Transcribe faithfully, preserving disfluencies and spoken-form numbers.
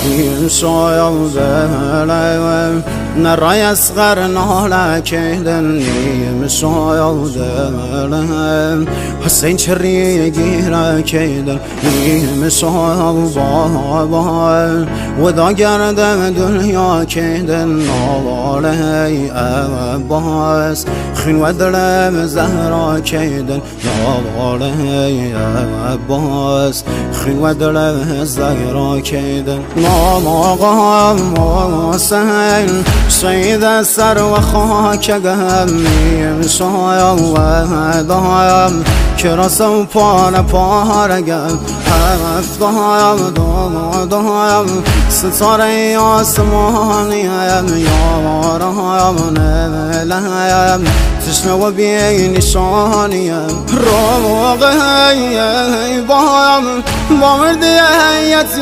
يمشوا يودلهم نرى يصغر نهلا كيدن يمشوا يودلهم حسين شري جيرا كيدن يمشوا يودلهم وذا قرد دنيا كيدن نوالي أباس خين ودلم زهرا كيدن نوالي أباس خين ودلم زهرا كيدن نوالي سهل سيد السر وخاك قهمي مشايا وهدايم كرسو بانا بارقم حرف دايم دام دايم ستاري آسمانيم يارايم نملهيم تشنو بي نشانيم روغي بايم باوردي